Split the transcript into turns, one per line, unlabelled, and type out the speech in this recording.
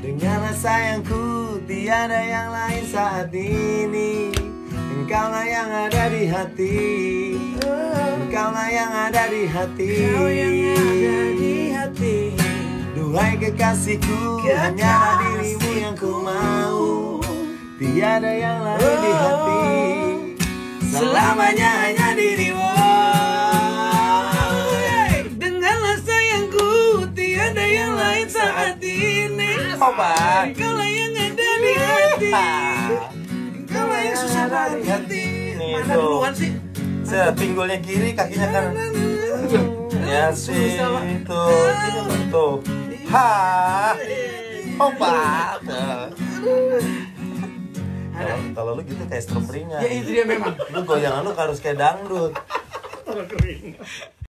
Dengarlah sayangku, tiada yang lain saat ini. Engkaulah yang ada di hati. Engkaulah yang ada di hati. Duhai kekasihku, hanyalah dirimu yang ku mau. Tiada yang lain di hati. Selamanya hanya dirimu.
Dengarlah sayangku, tiada yang lain saat ini. Engkaulah yang ada di hati. Engkaulah yang susah di hati. Mana duluan sih?
Pinggulnya kiri, kakinya kanan. Ya sih, itu. Ha, opa. Kalau lu gitu kayak strum ringan.
Ya itu dia memang.
Lu goyangan lu harus kayak dangdut.